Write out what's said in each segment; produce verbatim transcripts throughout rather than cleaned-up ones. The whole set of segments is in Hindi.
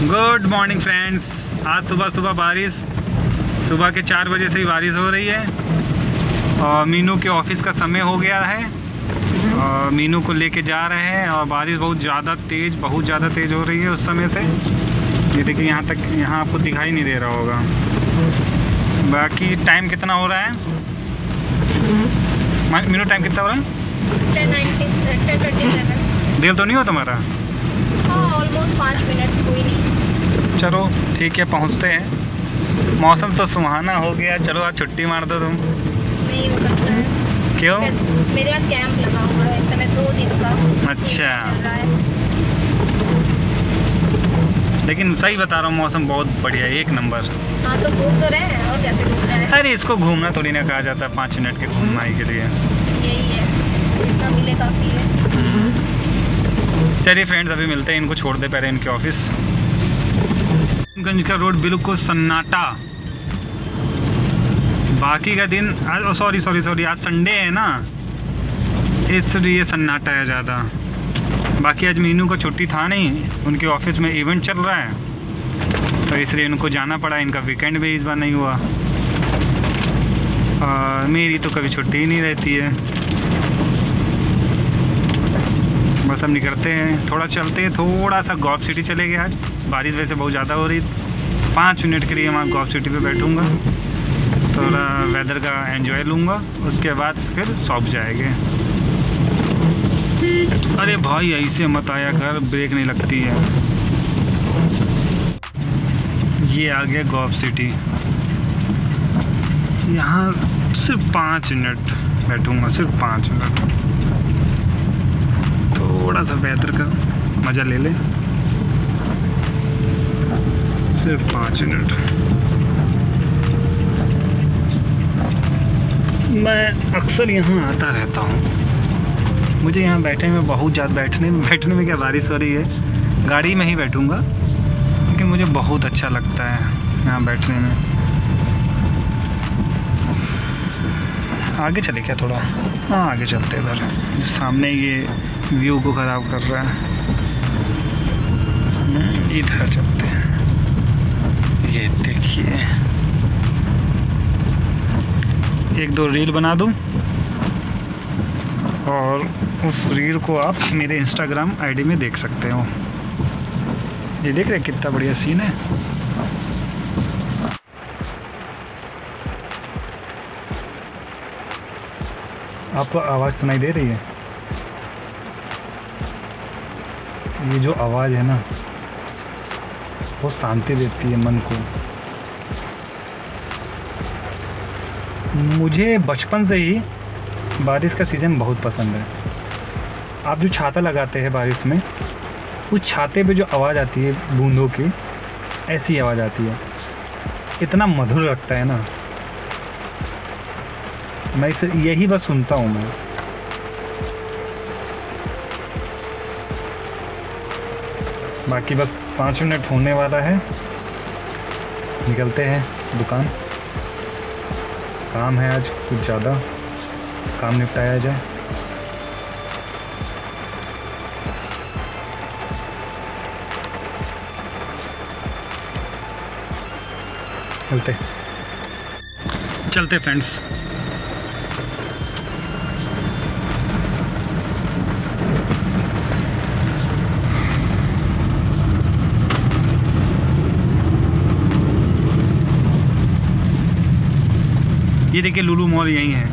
Good morning friends. आज सुबह सुबह बारिश, सुबह के चार बजे से ही बारिश हो रही है और मीनू के ऑफिस का समय हो गया है और मीनू को लेके जा रहे हैं और बारिश बहुत ज़्यादा तेज़ बहुत ज़्यादा तेज़ हो रही है उस समय से। ये देखिए यहाँ तक, यहाँ आपको दिखाई नहीं दे रहा होगा। बाकी टाइम कितना हो रहा है मीनू? टाइम कितना हो रहा है? देर तो नहीं हो तुम्हारा? ऑलमोस्ट पाँच मिनट, कोई नहीं। चलो ठीक है, पहुंचते हैं। मौसम तो सुहाना हो गया। चलो आज छुट्टी मार दो तुम। नहीं हो सकता है। क्यों? मेरे यहाँ कैंप लगा हुआ है इस समय, दो दिन का। अच्छा, लेकिन सही बता रहा हूँ, मौसम बहुत बढ़िया है, एक नंबर। हाँ तो घूम तो रहे हैं, और कैसे घूम रहे हैं? अरे इसको घूमना थोड़ी ना कहा जाता है, पाँच मिनट के घूमने के लिए। यही है, जितना मिले काफ़ी है। चलिए फ्रेंड्स, अभी मिलते हैं। इनको छोड़ दे पहले इनके ऑफिस। गंज का रोड बिल्कुल सन्नाटा। बाकी का दिन आज, सॉरी सॉरी सॉरी आज संडे है ना, इसलिए सन्नाटा है ज़्यादा। बाकी आज मीनू को छुट्टी था नहीं, उनके ऑफिस में इवेंट चल रहा है तो इसलिए उनको जाना पड़ा। इनका वीकेंड भी इस बार नहीं हुआ और मेरी तो कभी छुट्टी ही नहीं रहती है। बस हम निकलते हैं, थोड़ा चलते हैं, थोड़ा सा गॉल्फ सिटी चले गए। आज बारिश वैसे बहुत ज़्यादा हो रही, पाँच मिनट के लिए मैं गॉल्फ सिटी पे बैठूँगा, थोड़ा वेदर का एंजॉय लूँगा, उसके बाद फिर शॉप जाएंगे। अरे भाई ऐसे मत आया कर, ब्रेक नहीं लगती है। ये आ गया गॉल्फ सिटी। यहाँ सिर्फ पाँच मिनट बैठूँगा, सिर्फ पाँच मिनट, थोड़ा सा वेदर का मज़ा ले ले, सिर्फ पाँच मिनट। मैं अक्सर यहाँ आता रहता हूँ, मुझे यहाँ बैठने में बहुत ज़्यादा, बैठने में बैठने में क्या, बारिश हो रही है, गाड़ी में ही बैठूँगा, लेकिन मुझे बहुत अच्छा लगता है यहाँ बैठने में। आगे चले क्या थोड़ा? हाँ आगे चलते इधर, सामने ये व्यू को ख़राब कर रहा है, इधर चलते हैं। ये देखिए, एक दो रील बना दूं और उस रील को आप मेरे इंस्टाग्राम आईडी में देख सकते हो। ये देख रहे कितना बढ़िया सीन है। आपको आवाज़ सुनाई दे रही है? ये जो आवाज़ है ना, बहुत शांति देती है मन को। मुझे बचपन से ही बारिश का सीज़न बहुत पसंद है। आप जो छाता लगाते हैं बारिश में, उस छाते पे जो आवाज़ आती है बूंदों की, ऐसी आवाज़ आती है, इतना मधुर लगता है ना। मैं इसे यही बस सुनता हूँ मैं। बाकी बस पाँच मिनट होने वाला है, निकलते हैं दुकान। काम है आज कुछ ज़्यादा, काम निपटाया जाए। चलते चलते फ्रेंड्स। ये देखिए लुलु मॉल यहीं है।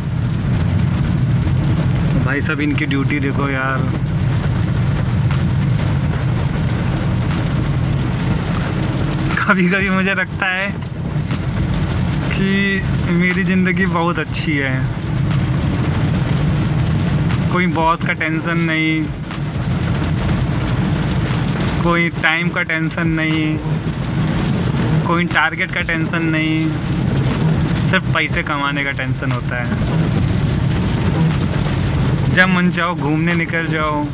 भाई सब इनकी ड्यूटी देखो यार। कभी कभी मुझे लगता है कि मेरी ज़िंदगी बहुत अच्छी है, कोई बॉस का टेंशन नहीं, कोई टाइम का टेंशन नहीं, कोई टारगेट का टेंशन नहीं, सिर्फ पैसे कमाने का टेंशन होता है। जब मन चाहो घूमने निकल जाओ।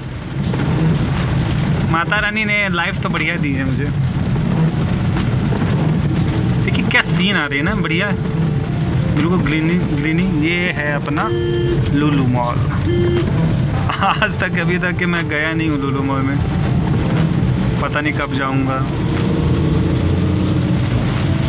माता रानी ने लाइफ तो बढ़िया दी है मुझे। देखिए क्या सीन आ रही है ना, बढ़िया बिल्कुल ग्रीनी ग्रीनी। ये है अपना लुलु मॉल। आज तक अभी तक कि मैं गया नहीं हूँ लुलु मॉल में, पता नहीं कब जाऊँगा।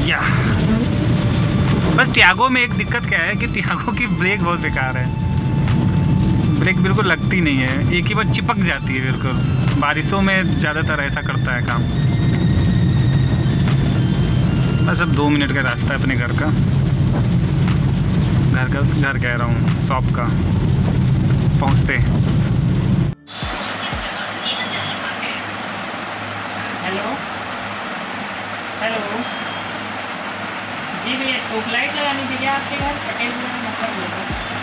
या बस टियागो में एक दिक्कत क्या है कि टियागो की ब्रेक बहुत बेकार है, ब्रेक बिल्कुल लगती नहीं है, एक ही बार चिपक जाती है बिल्कुल। बारिशों में ज़्यादातर ऐसा करता है काम। बस अब दो मिनट का रास्ता है अपने घर का, घर का घर कह रहा हूँ शॉप का, पहुँचते। हेलो हेलो जी भैया, ट्यूबलाइट लगानी थी क्या आपके घर? पटेल मतलब बोलते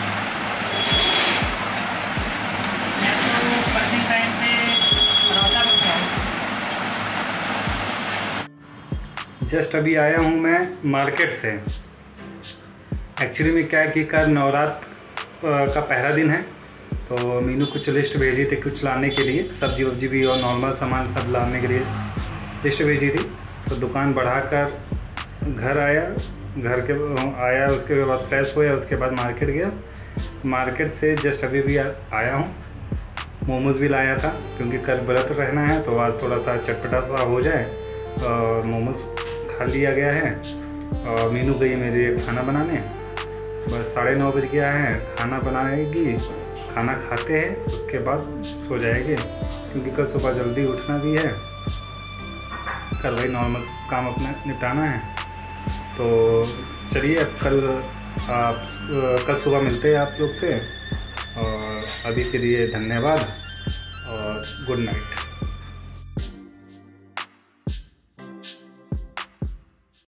मैं तो पर्सनल टाइम पे रौता रखा हूँ। जस्ट अभी आया हूँ मैं मार्केट से। एक्चुअली में क्या है कि कल नवरात्र का पहला दिन है, तो मीनू कुछ लिस्ट भेजी थी कुछ लाने के लिए, सब्जी वब्जी भी और नॉर्मल सामान सब लाने के लिए लिस्ट भेजी थी। तो दुकान बढ़ाकर घर आया, घर के आया उसके बाद फ्रेश हुआ, उसके बाद मार्केट गया। मार्केट से जस्ट अभी भी आया हूँ। मोमोज़ भी लाया था क्योंकि कल व्रत रहना है, तो आज थोड़ा सा चटपटा सा हो जाए। और मोमोज़ खा लिया गया है। और मीनू गई मेरे लिए खाना बनाने, बस साढ़े नौ बज गया है। खाना बनाएगी, खाना खाते हैं उसके बाद सो जाएगी, क्योंकि कल सुबह जल्दी उठना भी है। कल वही नॉर्मल काम अपना निपटाना है। तो चलिए अब कल आप कल सुबह मिलते हैं आप लोग से। और अभी के लिए धन्यवाद और गुड नाइट।